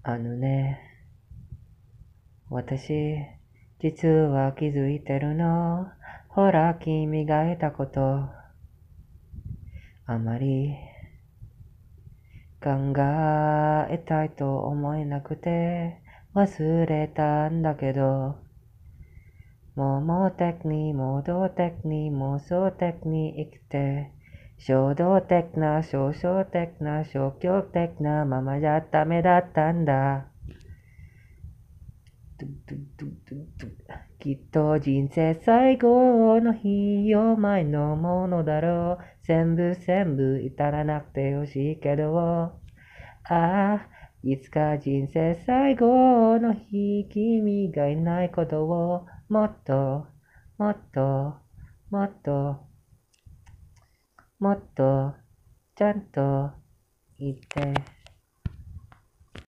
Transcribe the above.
あのね、私、実は気づいてるの。ほら、君が得たこと、あまり考えたいと思えなくて、忘れたんだけど、盲目的に、盲導的に、妄想的に生きて、衝動的な、消極的な、消極的なままじゃダメだったんだ。きっと人生最後の日を前のものだろう。全部至らなくてほしいけど、ああ、いつか人生最後の日、君がいないことをもっと、もっと、もっと、もっと、ちゃんと言って。